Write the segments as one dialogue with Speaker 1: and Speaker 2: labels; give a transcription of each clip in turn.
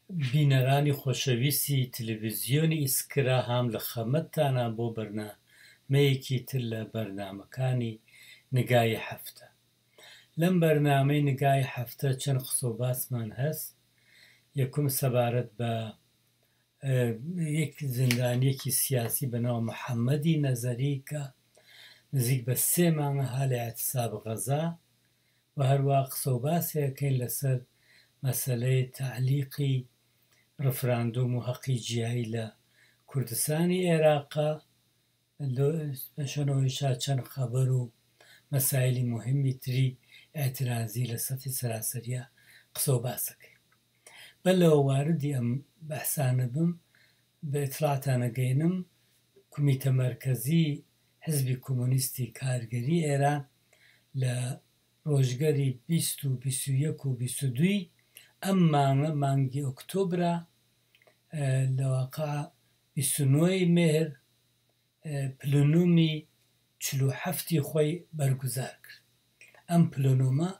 Speaker 1: بینەرانی خۆشەویستی تەلەڤیزیۆنی ئیسکرا هام لە خەمەتتانە بۆ بەرنامەیەکی تر لە بەرنامەکانی نگای هەفتە. لەم بەرنامەی نگای هەفتە چەند قسەوباسمان هەست. یەکەم سەبارەت بە یەک زیندانیەکی سیاسی بەناو محەممەدی نەزەری کە نزیک بە 3 مانگە هەڵی ئاعتیساب غەزا و هەروە قسەوباسێکەکەین لەسەر مەسەلەی تەعلیقی ڕفراندۆم و حەقی جیایی لە کوردستانی عێراقا بەشەنەوەیشا چەند خەبەر و مەسایلی مهمی تری ئاعترازی لە سەطحی سەراسەریە قسەوباسەکەین. بەلەوە واردی ئەم بەحسانە بم بە ئیتڵاعتان ئەگەێنم کومیتە مەرکەزی حزبی کۆمۆنیستی کارگەری ئێران لە ڕۆژگەری 20 و 21 و 22 ئەم مانگە مانگی ئۆکتۆبرە لەواقع 29 مێهر پلەنۆمی 47 خۆی بەرگوزار کرد. ئەم پلەنۆمە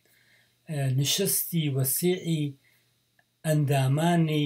Speaker 1: نشستی وەسیعی ئەندامانی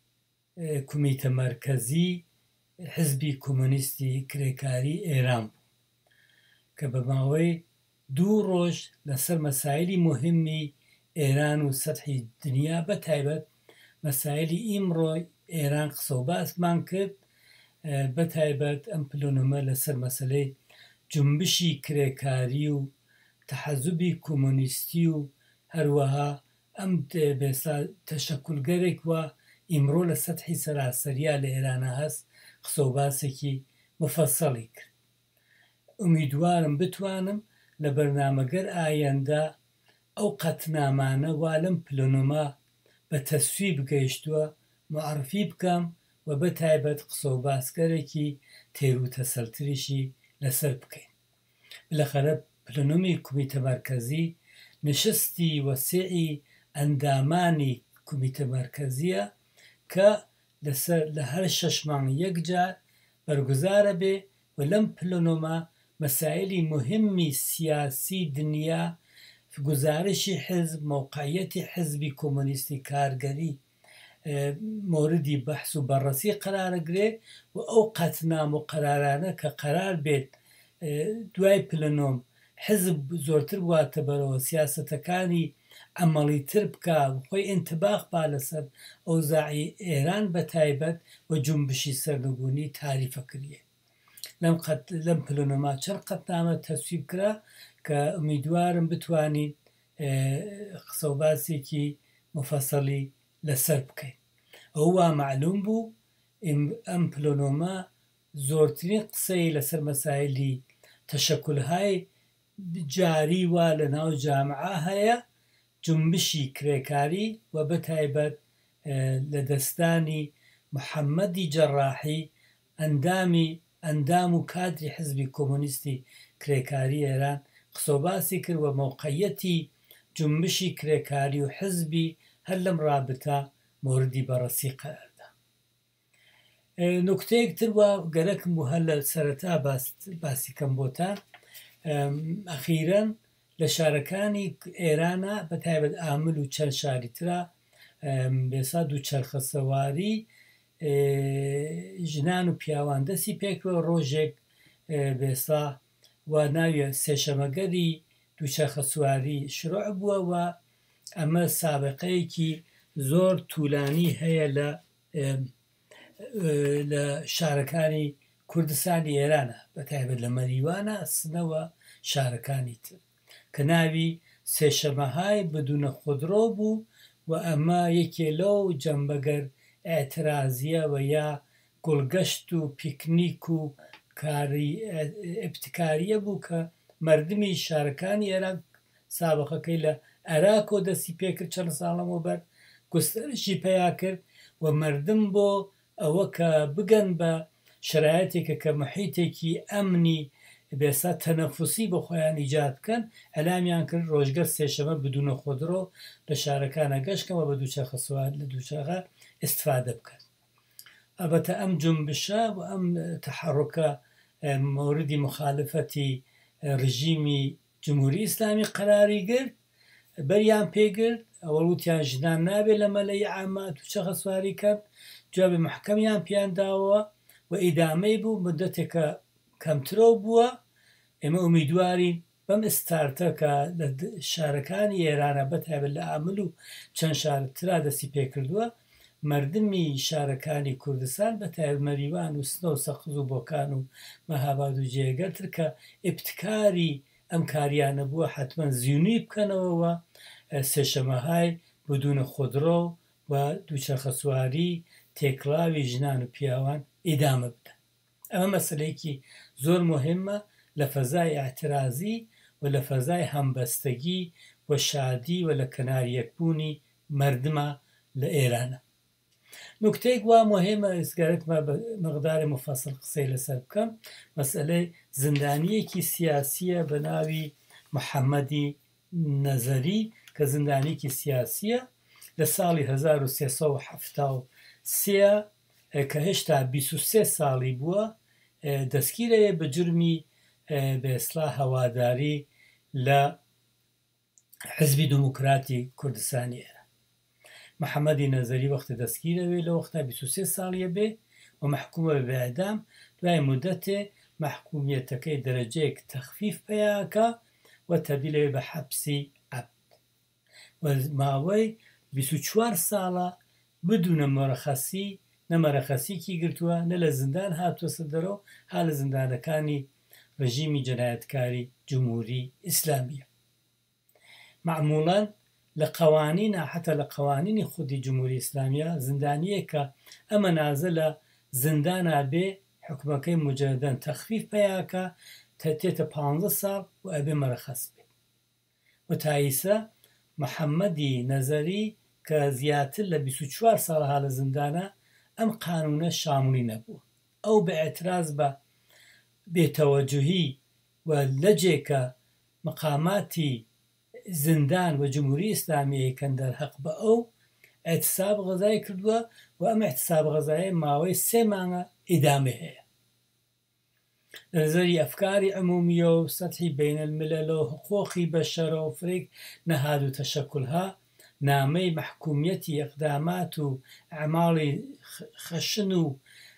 Speaker 1: کومیتە مەرکەزی حزبی کۆمۆنیستی کرێکاری ئێران بوو کە بە ماوەی 2 ڕۆژ لەسەر مەسایلی مهمی ئێران و سەطحی دنیا بەتایبەت مەسایلی ئیمڕۆی ئێران قسەوباسمان کرد. بەتایبەت ئەم پلەنۆمە لەسەر مەسەلەی جنبشی کرێکاری و تەحەزوبی کۆمۆنیستی و هەروەها ئەم تەشەکولگەرێک وە ئیمڕۆ لە سەطحی سەراسەریە لە ئێرانە هەست قسەوباسێکی مفەسەڵی کرد. ئومیدوارم بتوانم لە بەرنامەگەر ئایەندە ئەو قەتنامانە وا لەم پلەنۆمە بە تەسوی بگەیشتووە معرفی بکەم و بەتایبەت قسەوباسگەرێکی تێروتەسەلتریشی لەسەر بکەین. بالاخەرە پلەنۆمی کومیتە مەرکەزی نشستی وەسیعی ئەندامانی کومیتە مەرکەزیە کە لە هەر 6 مانگ یەکجار بەرگوزارە بێ و لەم پلەنۆمە مەسایلی مهمی سیاسی دنیا، گزارشی حزب، موقعیەتی حزبی کۆمۆنیستی کارگەری موردی بەحس و بەڕەسی قەرارەگرێ و ئەو قەتنام و قەرارانە کە قەرار بێت دوای پلەنۆم حزب زۆرتر بواتە بەرەوە سیاسەتەکانی ئەمەڵیتر بکە خۆی ئینتباق با لەسەر ئەوزاعی ئێران بەتایبەت و جنبشی سەرنگونی تاریفەکریە. لەم پلەنۆما چەند قەتنامە تەسویب کرا کە ئومیدوارم بتوانین قسەوباسێکی مفەسەڵی لەسەر بکەین. ئەوە معلوم بوو ئەم پلەنۆمە زۆرترین قسەی لەسەر مەسایلی تەشەکولهای جاری وا لە ناو جامعە هەیە، جنبشی کرێکاری و بەتایبەت لە دەستانی محەممەدی جەڕاحی ئەندام و کادری حزبی کۆمۆنیستی کرێکاری ئێران قسەوباسی کرد و موقعیەتی جنبشی کرێکاری و حزبی هەر لەم رابطە موردی بەڕەسی قەراردا. نوکتەیەکتر وە گەرەکم بوو هەر لە سەرەتا باسی کەم بۆتان. ئەخیرەن لە شارەکانی ئێرانە بەتایبەت ئامل و چەند شاری ترە بێسا دووچەرخە سەواری ژنان و پیاوان دەستی پێکەوە ڕۆژێک بێسا و ناویە سێشەمەگەری دووچەرخە سواری شروع بووە و ئەمە سابقەیەکی زۆر توولانی هەیە لە شارەکانی کوردستانی ئێرانە بەتایبەت لە مەریوانە سنەوە شارەکانی تر کە ناوی سێشەمەهای بدونە خودرۆ بوو و ئەمە یەکێ لەو جەمبەگەر ئاعترازیە و یا گوڵگەشت و پیکنیک و کاری ئەبتکاریە بوو کە مردمی شارەکانی ئێران سابقەکەی لە عێراق و دەستی پێکرد چەند ساڵەمەوە بەر گسترشی پیا کرد و مردم بۆ ئەوە کە بگەن بە شرایەتێکە کە محیتێکی ئەمنی بێسا تەنەفوسی بۆ خۆیان ئیجاد بکەن ئەلامیان کرد ڕۆژگەر سێشەمە بدونە خودرۆ لە شارەکانە گەشتکەوە بە دووچەرخە سوار لە دووچەرخە ئیستفادە بکەن. ئەبەتە ئەم جنبشە و ئەم تەحەڕوکە موردی مخالفەتی ڕژیمی جمهوری ئیسلامی قەراری گرت بەریان پێگرت ئەوەڵوتیان ژنان نابێت لە مەلەی عامات و چەخە سواریکەن جوابێ محکەمیان پیان داوە و ئیدامەی بوو مدەتێکە کەمترۆ بووە. ئێمە ئومیدوارین بەم ئستارتەکە لە شارەکانی ئێرانە بەتایبەت لە ئامل و چەند شارترا دەستی پێکردووە مردمی شارەکانی کوردستان بەتایبەت مەریوان و سنە و سەقز و بۆکان و مەهاباد و جێگەتر کە ئیبتکاری ئەم کاریانە بووە حتمما زیونی بکەنەوەوە سێشەمەهای بدونە خودرۆ و دووچەرخە سواری تێکڵاوی ژنان و پیاوان ئیدامە بدەن. ئەمە مەسلەیەکی زۆر مهمە لە فەزای ئاعترازی و لە فەزای هەمبەستگی و شادی و لە کەناریەکبوونی مردمە لە ئێرانە. نکتەیەک وا مهمە ئێسگارەتمە بە مەقداری مفەسڵ قسەی لەسەر بکەم مەسئلەی زندانیەکی سیاسیە بە ناوی محەممەدی نەزەری کە زندانیەکی سیاسیە لە ساڵی 1373 کە هێشتا 23 ساڵی بووە دەستگیرەیە بە جرمی بێسڵا هەواداری لە حزبی دموکراتی کوردستانی ئێران. محەممەدی نەزەری وەختە دەستگیرەوێ لە وەختا 23 ساڵیە بێ و محکومە بە ئێدام دوای مدەتێ محکومیەتەکەی دەرەجەیەک تەخفیف پێیاکە و تەبدیلەوێ بە حەبسی عەبد و ماوەی 24 ساڵە بدونە مەرەخەسی نەمەرەخەسیکی گرتووە نە لە زیندان هاتووە دەرەوە ها لە زیندانەکانی ڕژیمی جەنایەتکاری جمهوری ئیسلامیە. معموڵاً لە قەوانینە حتا لە قەوانینی خودی جمهوری ئیسلامیە زیندانیەکە ئەمە نازە لە زیندانە بێ حکومەکەی مجەردەن تەخفیف پێیاکە تێتە 15 ساڵ و ئەبێ مەرەخەس بێت و تاییسە محەممەدی نەزەری کە زیاتر لە 24 ساڵها لە زیندانە ئەم قانونە شاملی نەبووە. ئەو بە ئێتراز بە بێتەوەجوهی و لەجێکە مقاماتی زیندان و جمهوری ئیسلامی یەکەن دەرهەق بە ئەو ئێتساب غەزای کردووە و ئەم ئێتساب غەزایە ماوەی 3 مانگە ئیدامە هەیە. لەنظەری ئەفکاری عمومیە و سەتحی بینەلملەل و حقوقی بەشەرە و فرێک نەهاد و تەشەکولها نامەی محکومیەتی ئەقدامات و ئەعماڵی خەشن و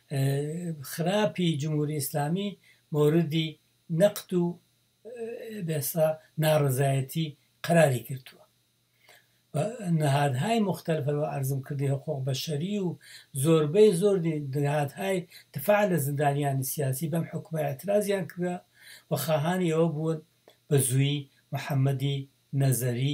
Speaker 1: خراپی جمهوری ئیسلامی موردی نەقد و بێسا ناڕزایەتی قراری کردووە. نەهادهای مختلفەوە عەرزم کردی حقوق بەشەری و زۆربەی زۆر نەهادهای دفاع لە زیندانیانی سیاسی بەم حکومە ئێترازیان کردە و خواهانی ئەوە بوون بە زووی محەممەدی نەزەری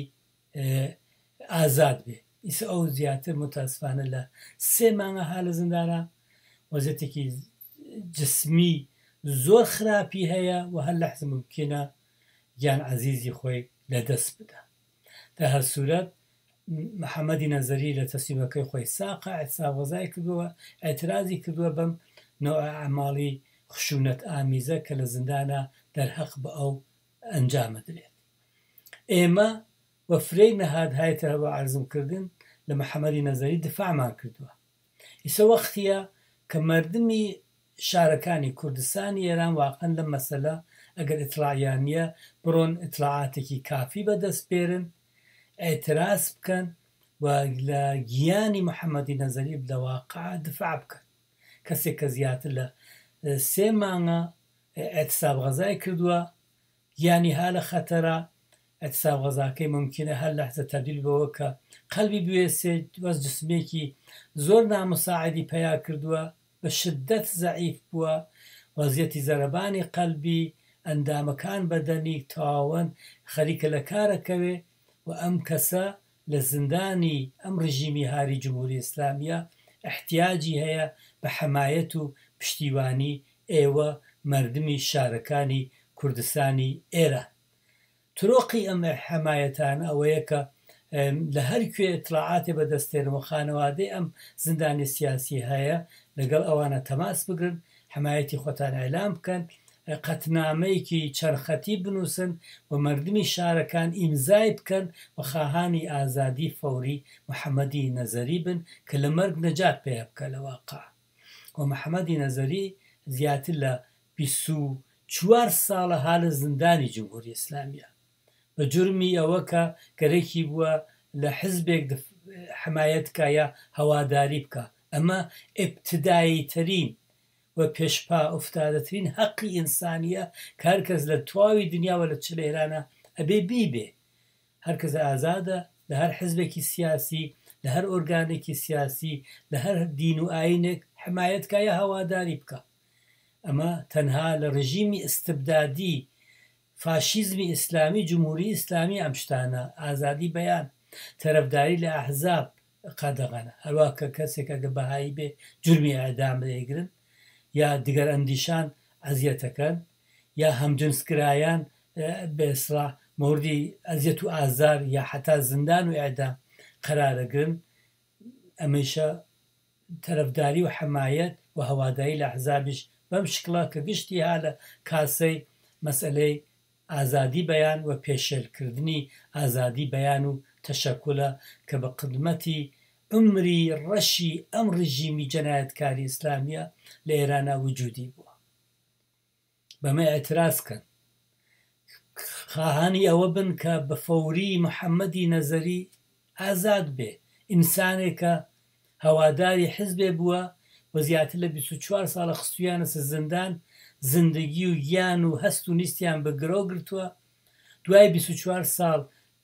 Speaker 1: ئازاد بێ. ئیسا ئەو زیاتر متاسفانە لە 3 مانگە ها لە زیندانە وەزیەتێکی جسمی زۆر خراپی هەیە و هەر لە حزم ممکنە گیان عەزیزی خۆی لەدەست بدە. تا هەر سوورەت محەممەدی نەزەری لە تەسلیمەکەی خۆی ساقە ئێتساب غەزای کردووە ئێترازی کردووە بەم نەوع ئەعماڵی خشونەت ئامیزە کە لە زیندانە دەرهەق بە ئەو ئەنجامە درێت. ئێمە وە فرێی نەهادهای ترەوە عەرزم کردن لە محەممەدی نەزەری دفاعمان کردووە. ئیسە وەختیە کە مردمی شارەکانی کوردستانی ئێران واقعەن لە مەسەلە ئەگەر ئیتلاعیان نییە بڕۆن ئیتلاعاتێکی کافی بەدەست بێرن ئێتراز بکەن و لە گیانی محەممەدی نەزەری لە واقع دفاع بکەن. کەسێک کە زیاتر لە 3 مانگە ئێتساب غەزای کردووە گیانی ها لە خەتەرە ئێتساب غەزاکەی ممکنە هەر لەحزە تەبدیل بەوە کە قەلبی بوێسێت وەز جسمێکی زۆر نامساعدی پەیا کردووە بە شدەت زەعیف بووە وەزیەتی زەرەبانی قەلبی ئەندامەکان بەدەنی تاوەن خەریکە لە کارەکەوێ و ئەم کەسە لە زیندانی ئەم ڕژیمی هاری جمهوری ئیسلامیە احتیاجی هەیە بە حەمایەت و پشتیوانی ئێوە مردمی شارەکانی کوردستانی ئێران. ترۆقی ئەم حەمایەتانە ئەوەیە کە لە هەرکوێ ئیتلاعاتێ بەدەستێنەوە خانەوادەی ئەم زیندانی سیاسی هەیە لەگەڵ ئەوانە تەماس بگرن حەمایەتی خۆتان ئەعلام بکەن قەتنامەیەکی چەرخەتی بنووسن و مردمی شارەکان ئیمزای بکەن و خواهانی ئازادی فەوری محەممەدی نەزەری بن کە لە مەرگ نەجات پێ بکە لە واقع. و محەممەدی نەزەری زیاتر لە 24 ساڵە ها لە زیندانی جمهوری ئیسلامیە بە جرمی ئەوە کە گەرەکی بووە لە حزبێک حمایەتکە یا هەواداری بکە. ئەمە ئێبتداییترین و پێشپا ئوفتادەترین حەقی ئینسانیە کە هەرکەس لە تواوی دنیاوە لە چ لە ئێرانە ئەبێ بیبێ. هەرکەس ئازادە لە هەر حزبێکی سیاسی، لە هەر ئۆرگانێکی سیاسی، لە هەر دین و ئاینێک حمایەتکە یا هەواداری بکە. ئەمە تەنها لە ڕژیمی ئستبدادی فاشیزمی ئیسلامی جمهوری ئیسلامی ئەم شتانە ئازادی بەیان تەرەفداری لە ئەحزاب قەدەغەنە. هەروە کە کەسێک ئەگە بەهایی بێ جورمی ئەعدام لێگرن یا دیگەر ئەندیشان ئەزیەتەکەن یا هەمجنسکرایان بێسرا موردی ئەزیەت و ئازار یا حتا زندان و ئەعدام قەرارەگرن، ئەمەیشە تەرەفداری و حمایەت و هەواداری لە ئەحزابیش بەم شکڵە کە گشتی ها لە کاسەی مەسئلەی ئازادی بەیان و پێشێلکردنی ئازادی بەیان و تەشەکولە کە بە قدمەتی عمری ڕەشی ئەم ڕژیمی جەنایەتکاری ئیسلامیە لە ئێرانە وجودی بووە. بەمە ئێتراز کەن، خواهانی ئەوە بن کە بە فەوری محەممەدی نەزەری ئازاد بێ، ئینسانێکە هەواداری حزبێ بووە و زیاتر لە 24 ساڵە خستویانە زندان، زندگی و گیان و هەست و نیستیان بە گرۆ گرتووە. دوای 24 ساڵ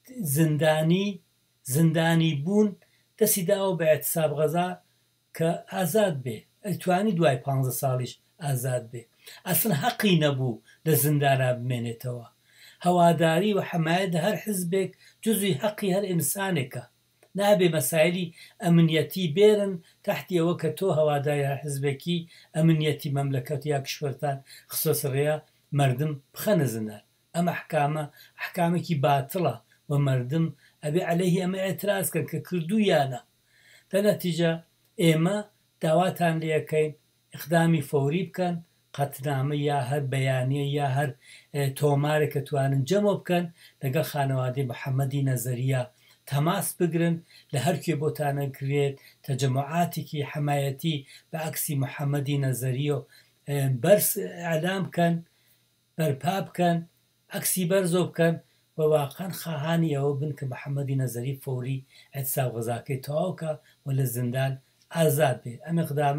Speaker 1: زندانی بوون دەستی داوە بە ئێتساب غەزا کە ئازاد بێ، ئەتوانی دوای 15 ساڵیش ئازاد بێ. ئەسڵ حەقی نەبوو لە زندانە بمێنێتەوە. هەواداری و حمایەت هەر حزبێک جزوی حەقی هەر ئینسانێکە، نابێ مەسایلی ئەمنیەتی بێرن تحتی ئەوە کە تۆ هەواداری هەر حزبێکی ئەمنیەتی مەملەکەت یا کشوەرتان خستۆسڕێە مردم بخەنە زندان. ئەمە حکامێکی باتڵە و مردم ئەبێ عەلەیهی ئەمە ئێترازکەن کە کردوویانە. دەنەتیجە ئێمە داواتان لێەکەین ئیقدامی فەوری بکەن، قەتنامە یا هەر بەیانیە یا هەر تۆمارێک کە توانن جەمە بکەن لەگەڵ خانەوادەی محەممەدی نەزەریە تەماس بگرن، لە هەرکوێ بۆتانە کرێت تەجەموعاتێکی حمایەتی بە عەکسی محەممەدی نەزەریە و بەرز ئەعلام بکەن، بەرپا بکەن، عەکسی بەرزۆ بکەن و واقعەن خواهانی ئەوە بن کە محەممەدی نەزەری فەوری ئێتساب غەزاکەی تەواوکە و لە زندان ئازاد بێ. ئەم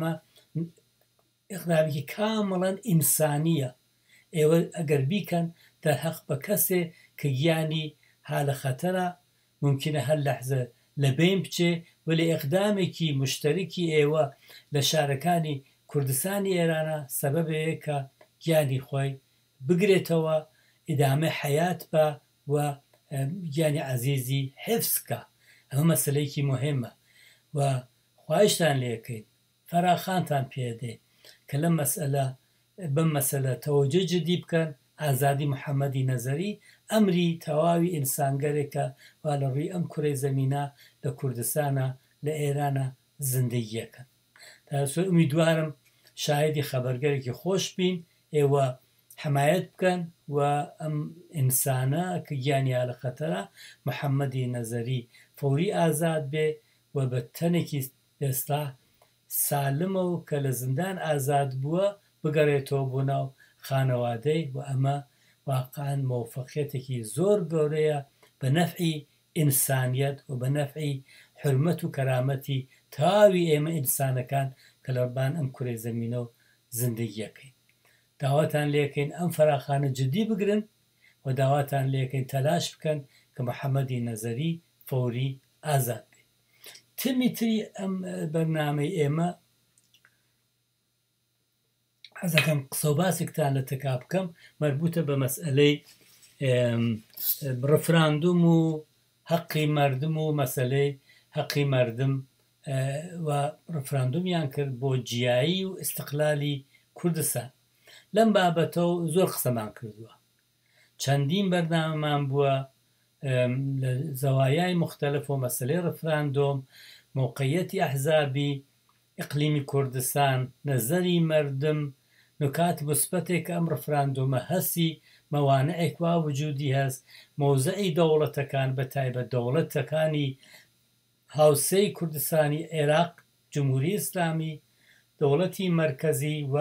Speaker 1: ئیقدامێکی کامەڵەن ئینسانیە. ئێوە ئەگەر بیکەن دەرحەق بە کەسێ کە گیانی ها لە خەتەرە، ممکنە هەر لەحزە لە بین بچێ و لە ئیقدامێکی مشتەرکی ئێوە لە شارەکانی کوردستانی ئێرانە سەبەبەیە کە گیانی خۆی بگرێتەوە، ئیدامە حەیات بە و گیانی عەزیزی حفزکە. ئەمە مەسەلەیەکی مهمە و خواهشتان لێکەین فەراخانتان پێدێ کە لەم بەم مەسەلە تەوەجە جدی بکەن. ئازادی محەممەدی نەزەری ئەمری تەواوی ئینسانگەرێکە و لە ڕووی ئەم کوڕەی زەمینە لە کوردستانە لە ئێرانە زندگیەکەن. تاسۆ ئومیدوارم شاهدی خەبەرگەرێکی خۆش بین، ئێوە حمایەت بکەن و ئەم ئینسانە کە گیانیا لە خەتەرە محەممەدی نەزەری فەوری ئازاد بێ و بە تەنێکی ئێستا سالمە و کە لە زندان ئازاد بووە بگەڕێتەوە بۆ ناو خانەوادەی و ئەمە واقعاً مۆفەقیەتێکی زۆر گەورەیە بە نەفعی ئینسانیەت و بە نەفعی حرمەت و کەرامەتی تاوی ئێمە ئینسانەکان کە لەبان ئەم کوڕەی زەمینە و زندگیەکەین. داواتان لێکەین ئەم فەراخانە جدی بگرن و داواتان لێکەین تەلاش بکەن کە محەممەدی نەزەری فەوری ئازاد بێت. تمی تری ئەم بەرنامەی ئێمە حەزەکەم قسە و باسێکتان لە تەکا بکەم مربوطە بە مەسئلەی ڕفراندوم و حەقی مردم و مەسەلەی حەقی مردم و ڕفراندومیان کرد بۆ جیایی و ئیستیقلالی کوردستان. لەم بابەتەوە زۆر قسەمان کردووە، چەندین بەرنامەمان بووە لە زەوایای مختلف و مەسەلەی ڕفراندۆم، موقعیەتی ئەحزابی ئیقلیمی کوردستان، نەزەری مردم، نکات مثبتێک ئەم ڕفراندۆمە هەستی مەوانعێک وا وجودی هەست، مۆزەعی دەوڵەتەکان بە تایبەت دەوڵەتەکانی هاوسەی کوردستانی عێراق، جمهوری ئیسلامی، دەوڵەتی مەرکەزی و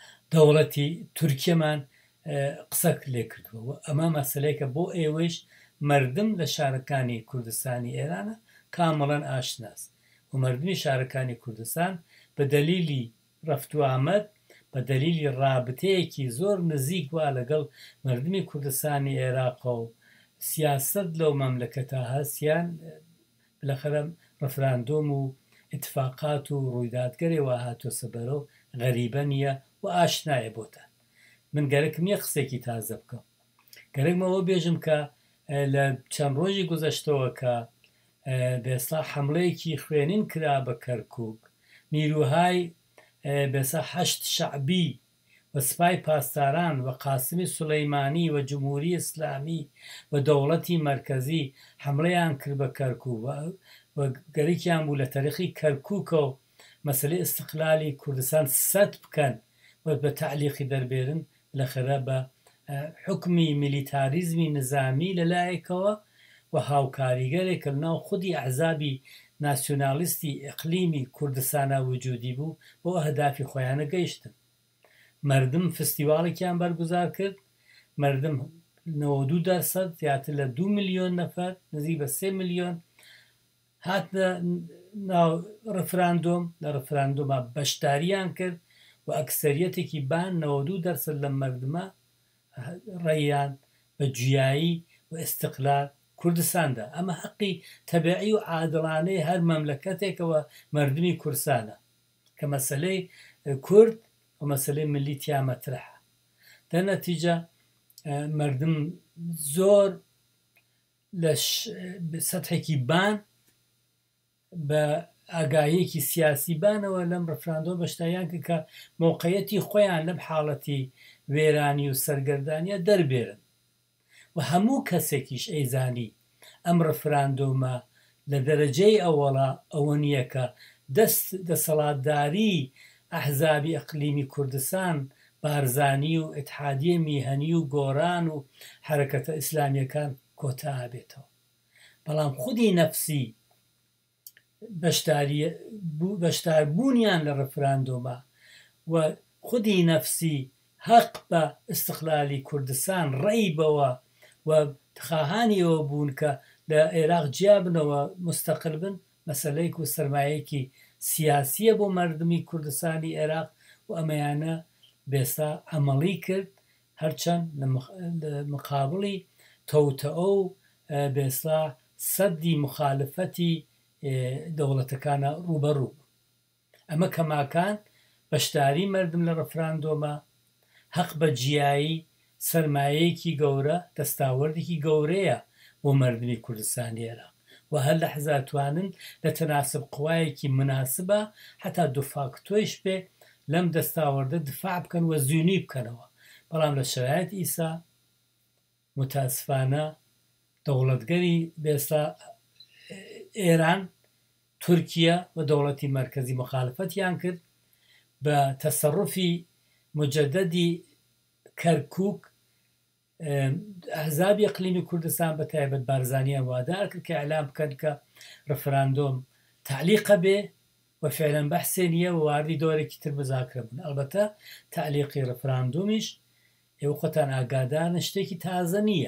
Speaker 1: دەوڵەتی تورکیەمان قسەک لێ کردووە. ئەمە مەسەلەیەکە بۆ ئێوەش مردم لە شارەکانی کوردستانی ئێرانە کامەڵەن ئاشناست و مردمی شارەکانی کوردستان بە دەلیلی ڕەفتوئامەد بە دەلیلی ڕابطەیەکی زۆر نزیک وە لەگەڵ مردمی کوردستانی عێراق و سیاست لەو مەملەکەتە هەستیان بالاخره ڕەفراندۆم و اتفاقات و ڕوویدادگەرێەوە هاتۆ سەبەرەوە غەریبە نییە و ئاشنایە بۆتان من گەرەکم یە قسێکی تازە بکەم گەرەکمەوە بێژم کە لە چەند ڕۆژی گوزەشتەوە کە بێستا حملەیەکی خوێنین کرا بە کەرکووک نیروهای بێستا هەشت شەعبی و سپای پاسداران و قاسمی سولەیمانی و جمهوری ئیسلامی و دەوڵەتی مەرکەزی حملەیان کرد بە کەرکووک و گەرەکیان بوو لە تاریخی کەرکووکە و مەسەلەی ئیستیقلالی کوردستان سەد بکەن و بە تعلیقی دەربێرن لەخێرا بە حکمی میلیتاریزمی نظامی لەلایەکەوە و هاوکاریگەرێک کە لەناو خودی ئەحزابی ناسیۆنالیستی ئیقلیمی کوردستانە وجودی بوو بۆ ئەهدافی خۆیانە گەیشتن مردم فستیواڵێکیان بەرگوزار کرد مردم 92% زیاتر لە 2 ملیۆن نەفەر نزیک بە 3 ملیۆن هاتنە ناو ڕەفراندۆم لە ڕەفراندۆمە بەشداریان کرد و ئەکسەریەتێکی بان 92% لە مردمە ڕێیان بە جویایی و ئیستیقلال کوردستاندا ئەمە حەقی تەبیعی و عادڵانەی هەر مەملەکەتێکەوە مردمی کورسانە کە مەسەلەی کورد و مەسەلەی ملی تیا مەترحە دەرنەتیجە مردم زۆر لە سەتحێکی بان بە ئاگایەکی سیاسی بانەوە لەم ڕەفراندۆ بەشداریان کرد کە موقعەتی خۆیان لەم حاڵەتی وێرانی و سەرگەردانیە دەربێرن و هەموو کەسێکیش ئەیزانی ئەم ڕەفراندۆمە لە دەرەجەی ئەوەڵا ئەوە نییە کە دەسەڵاتداری ئەحزابی ئەقلیمی کوردستان بارزانی و ئیتحادیە میهەنی و گۆران و حرەکەتە ئیسلامیەکان کۆتا بێتەوە بەڵام خودی نەفسی بەشداربوونیان لە ڕەفراندۆمە و خودی نەفسی حەق بە ئیستیقلالی کوردستان ڕێیبەوە و خاهانیەوە بوون کە لە عێراق جیا بنەوە مستەقل بن مەسەلەیەک و سەرمایەکی سیاسیە بۆ مردمی کوردستانی عێراق و ئەمەیانە بێستا ئەمەڵی کرد هەرچەند لە مقابڵی تەوتەئە و بێستا سەدی مخالفەتی دەوڵەتەکانە ڕوبەڕوو ئەمە کەماکان بەشداری مردم لە ڕەفراندۆمە حەق بە جیایی سەرمایەیەکی گەورە دەستاوەردێکی گەورەیە بۆ مردمی کوردستانی عێراق و هەر لە حەزاتوانن لە تەناسب قوایەکی مناسبە حتا دوفاکتۆیش بێ لەم دەستاوەردە دفاع بکەن و زیونی بکەنەوە بەڵام لە شرایەت ئیسا متاسفانە دەوڵەتگەری بێستا ئێران تورکیا و دەوڵەتی مەرکەزی مخالفەتیان کرد بە تەسەڕوفی مجددی کەرکووک ئەحزابی ئەقلیمی کوردستان بە تایبەت بارزانیان وادار کرد کە ئەعلام بکەن کە ڕەفراندۆم تعلیقە بێ و فعلەن بەحسێ نییە و واردی دۆرێکی تر مزاکرە بوون ئەلبەتە تعلیقی ڕەفراندۆمیش ئێوە خۆتان ئاگادارن شتێکی تازە نییە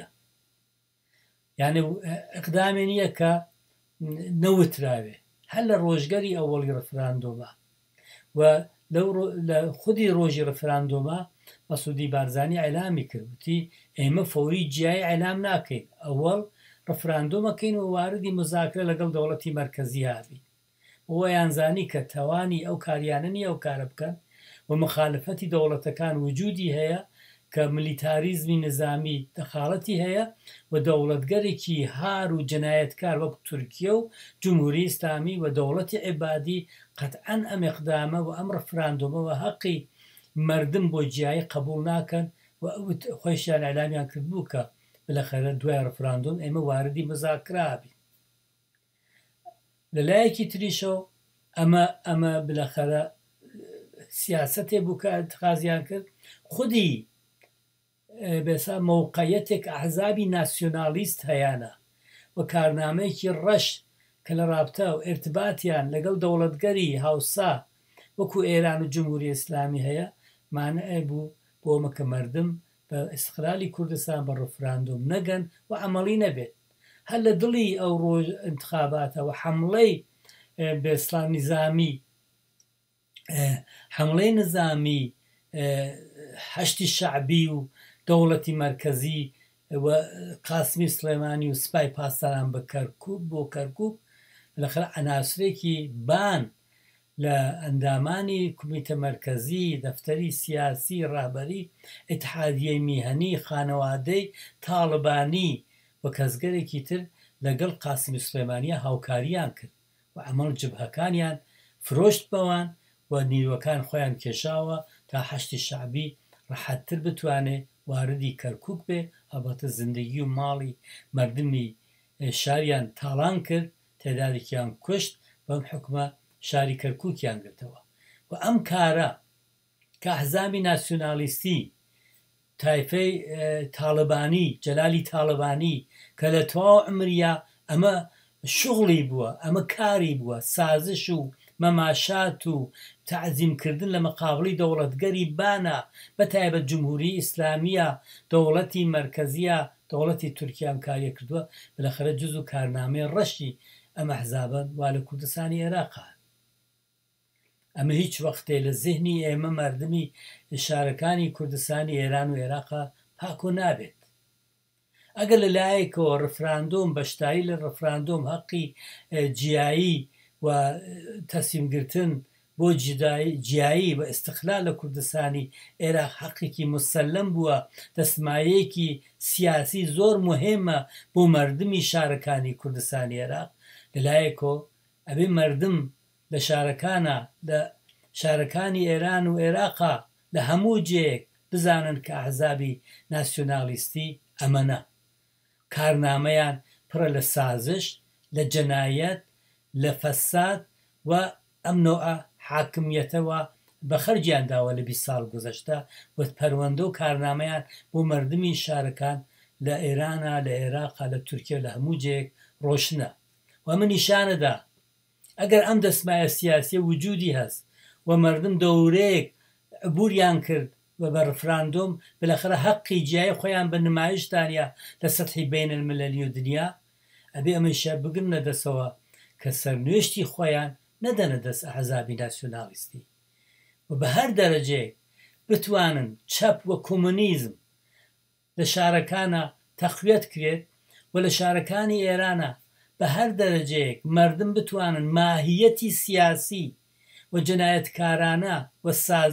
Speaker 1: یعنی ئەقدامێ نییە کە نەوتراوێ هەر لە ڕۆژگەری ئەوەڵی ڕەفراندۆمە و لە خودی ڕۆژی ڕەفراندۆمە مەسعودی بارزانی ئەعلامی کردوتی ئێمە فەوری جیای ئەعلام ناکەین ئەوەڵ ڕەفراندۆمەکەین و واردی مزاکرە لەگەڵ دەوڵەتی مەرکەزی هابی ئەوەیان زانی کە تەوانی ئەو کاریانە نیە ئەو کارە بکەن و مخالفەتی دەوڵەتەکان وجودی هەیە کە ملیتاریزمی نظامی دەخاڵەتی هەیە و دەوڵەتگەرێکی هار و جنایەتکار وەک تورکیە و جمهوری ئیسلامی و دەوڵەتی عیبادی قەتعەن ئەم ئیقدامە و ئەم ڕەفراندۆمەوە حەقی مردم بۆ جیایی قبول ناکەن و خۆیشیان ئەعلامیان کردبوو کە بەلەخەرە دوای ڕەفراندۆم ئێمە واردی مزاکرابی لەلایەکی تریشەوە ئەمە بەلەخەرە سیاسەتێ بوو کە اتخازیان کرد خودی بێسا موقعەتێک ئەحزابی ناسیۆنالیست هەیەە و کارنامەیەکی ڕەش کە لە رابطە و ئێرتباتیان لەگەڵ دەوڵەتگەری هاوسا وەکو ئێران و جمهوری ئیسلامی هەیە مانع بوو بۆ مەکە مردم بە ئیستیقلالی کوردستان بە ڕەفراندۆم نەگەن و عەمەڵی نەبێت هەر لە دڵی ئەو ڕۆژ انتخاباتەوە حمڵەی بێسڵان نظامی حمڵەی نظامی هەشتی شعبی و دەوڵەتی مرکزی و قاسمی سلێمانی و سپای پاسداران بە کەرکوب بۆ کەرکوب لەخەر عناسرێکی بان لە ئەندامانی کومیتە مرکزی دەفتەری سیاسی ڕابەری ئیتحادیەی میهەنی خانەوادەی تاڵبانی و کەسگەرێکی تر لەگەڵ قاسمی سلێمانیە هاوکاریان کرد و ئەمەڵ جبهەکانیان فرۆشت بەوان و نیروەکان خۆیان کێشاوە تا هەشتی شعبی ڕەحەتتر بتوانێ واردی کەرکوک بێ هەبەتە زندگی و ماڵی مردمی شاریان تاڵان کرد تێدادێکیان کوشت بەم حکومە شاری کەرکووکیان گرتەوە و ئەم کارە کە ئەحزابی ناسیۆنالیستی تایفەی تاڵبانی جەلالی تاڵبانی کە لە تەواو عمریە ئەمە شغڵی بووە ئەمە کاری بووە سازش و مەماشات و تعزیمکردن لە مەقابڵی دەوڵەتگەری بانە بەتایبەت جمهوری ئیسلامیە دەوڵەتی مرکزیە دەوڵەتی تورکیان کاریە کردووە بەلەخەرە جز و کارنامەی ڕەشی ئەم ئەحزابە وا لە کوردستانی عێراقا ئەمە هیچ وەختێ لە زیهنی ئێمە مردمی شارەکانی کوردستانی ئێران و عێراقا پاکۆ نابێت ئەگەر لەلایەکەوە ڕفراندۆم بەشداری لە ڕفراندۆم حەقی جیایی و تەسیمگرتن بۆ جیایی و ئیستیقلال لە کوردستانی عێراق حەقێکی مسەلەم بووە دەسمایەیەکی سیاسی زۆر مهمە بۆ مردمی شارەکانی کوردستانی عێراق لەلایەکەوە ئەبێ مردم لە شارەکانە لە شارەکانی ئێران و عێراقا لە هەموو جێیەک بزانن کە ئەحزابی ناسیۆنالیستی ئەمەنە کارنامەیان پڕە لە سازش لە جەنایەت لە فەساد و ئەم نۆعە حاکمیەتەوە بەخەرجیان داوە لە 20 ساڵ گوزەشتە و پەروەندە و کارنامەیان بۆ مردمی شارەکان لە ئێرانە لە عێراقا لە تورکیا لە هەموو جێک ڕۆشنە و ئەمە نیشانەدا ئەگەر ئەم دەسمایە سیاسی وجودی هەست و مردم دەورەیەک عبوریان کرد و بە ڕفراندۆم بالاخره حەقی جیای خۆیان بە نمایشدانیا لە سەتحی بین المللی و دنیا ئەبێ ئەمەشە بگرنە دەسەوە کە سەرنوێشتی خۆیان نەدەنە دەست ئەحزابی ناسیۆنالیستی و بە هەر دەرەجەیەک بتوانن چەپ و کۆمونیزم لە شارەکانە تەقویەت کرێت و لە شارەکانی ئێرانە بە هەر دەرەجەیەک مردم بتوانن ماهیەتی سیاسی و جەنایەتکارانە و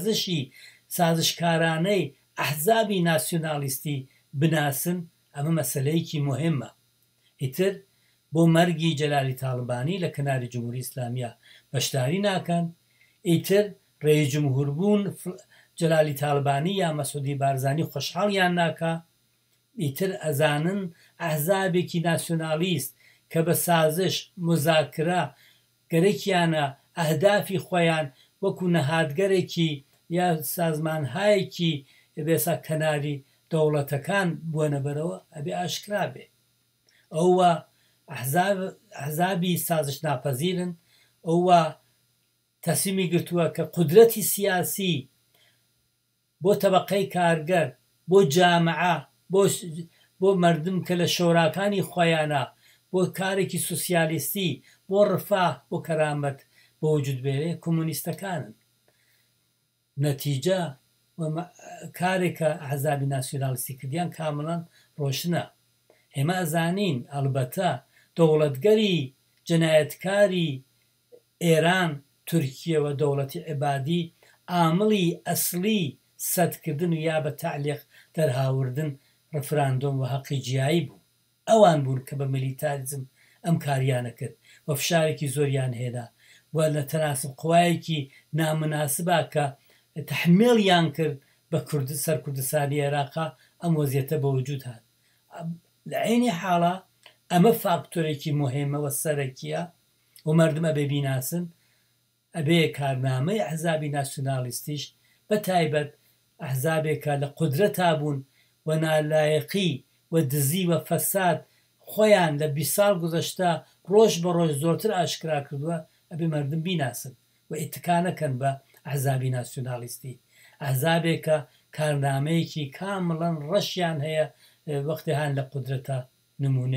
Speaker 1: سازشکارانەی ئەحزابی ناسیۆنالیستی بناسن ئەمە مەسەلەیەکی مهمە ئیتر بۆ مەرگی جەلالی تاڵبانی لە کەناری جمهوری ئیسلامیە بەشداری ناکەن ئیتر ڕێی جمهوربوون جەلالی تاڵبانی یا مەسعودی بارزانی خۆشحاڵیان ناکە ئیتر ئەزانن ئەحزابێکی ناسیۆنالیست کە بە سازش مذاکرە گەرەکیانە ئەهدافی خۆیان وەکو نەهادگەرێکی یا سازمانهایەکی بێسا کەناری دەوڵەتەکان بوونە بەرەوە ئەبێ ئاشکرا بێ ئەوە ئەحزابی سازش ناپەزیرن ئەوە تەسیمی گرتووە کە قودرەتی سیاسی بۆ تەبەقەی کارگەر بۆ جامعە بۆ مردم کە لە شۆراکانی خۆیانە بۆ کارێکی سوسیالیستی بۆ ڕفاه بۆ کەرامەت بۆ وجود بێرێ کۆمونیستەکانن نەتیجە کارێکە ئەحزابی ناسیۆنالیستی کردیان کامڵەن ڕۆشنە ئێمە ئەزانین ئەلبەتە دەوڵەتگەری جەنایەتکاری ئێران تورکیە و دەوڵەتی عیبادی ئامڵی ئەسلی سەدکردن و یا بە تعلیق دەرهاوردن ڕفراندۆم و حەقی جیایی بوو ئەوان بوون کە بە میلیتاریزم ئەم کاریانە کرد و فشارێکی زۆریان هێنا و لە تەناسب قوایەکی نامناسبا کە تەحمیلیان کرد بە سەر کوردستانی عێراقا ئەم وەزیەتە بە وجود هات لە عینی حاڵە ئەمە فاکتۆرێکی مهمە و سەرەکیە و مردم ئەبێ بیناسن ئەبێ کارنامەی ئەحزابی ناسیۆنالیستیش بە تایبەت ئەحزابێکە لە قودرەتا بوون و نالایەقی و دزی و فەساد خۆیان لە 20 ساڵ گذەشتە ڕۆژ بە ڕۆژ زۆرتر ئاشکرا کردووە ئەبێ مردم بیناسن و ئیتکا نەکەن بە ئەحزابی ناسیۆنالیستی ئەحزابێکە کارنامەیەکی کامڵەن ڕەشیان هەیە وەختی هاان لە قودرەتە نمونەی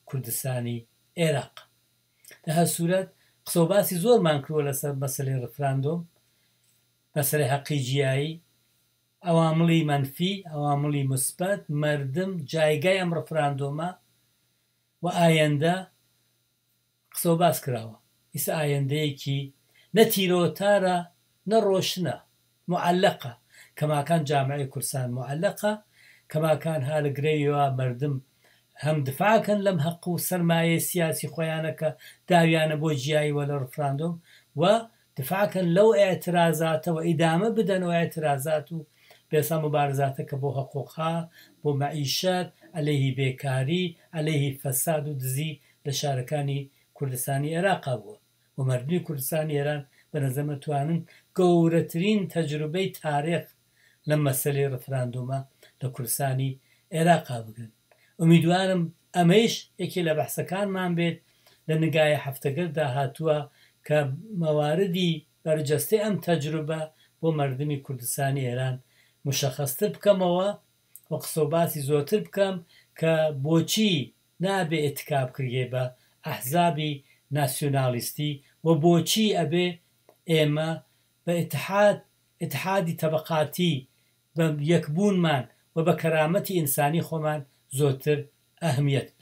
Speaker 1: کوردستانی عێراق. لە هەر سوورەت قسە و باسی زۆرمان کردووە لەسەر مەسەلەی ڕفراندۆم، مەسەلەی حەقی جیایی، ئەوامڵی مەنفی، ئەوامڵی مثبەت، مەردم، جایگای ئەم ڕفراندۆمە و ئایەندە قسە و باس کراوە. ئیسا ئایەندەیەکی نە تیرۆتارە نە ڕۆشنە، معەلەقە. کەماکان جامعەی کوردستان معەلەقە، کەماکان هەڵەگرەویەوە مەردم هەم دفاعکەن لەم حەق و سەرمایە سیاسی خۆیانەکە داویانە بۆ جیاییوە لە ڕفراندۆم و دفاعکەن لەو ئێترازاتەوە ئیدامە بدەنەوە ئێترازات و بێسا مبارزاتەکە بۆ حقوقها، بۆ مەعیشەت، عەلەیهی بێکاری، عەلەیهی فەساد و دزی لە شارەکانی کوردستانی عێراقا بووە و مەردمی کوردستانی ئێران بەنەزەمە توانن گەورەترین تەجروبەی تاریخ لەم مەسەلەی ڕفراندۆمە لە کوردستانی عێراقا بگرن. ئومیدوارم ئەمەیش یەکێ لە بەحسەکانمان بێت لە نگایە هەفتەگەردا هاتووە کە مەواردی بەرجەستەی ئەم تەجروبە بۆ مەردمی کوردستانی ئێران مشەخەستر بکەمەوە و قسە و باسی زۆرتر بکەم کە بۆچی نابێ ئێتکا بکرێ بە ئەحزابی ناسیۆنالیستی و بۆچی ئەبێ ئێمە بە ئیتحادی تەبەقاتی بە یەکبوونمان و بە کەرامەتی ئینسانی خۆمان زۆرتر ئەهمیەت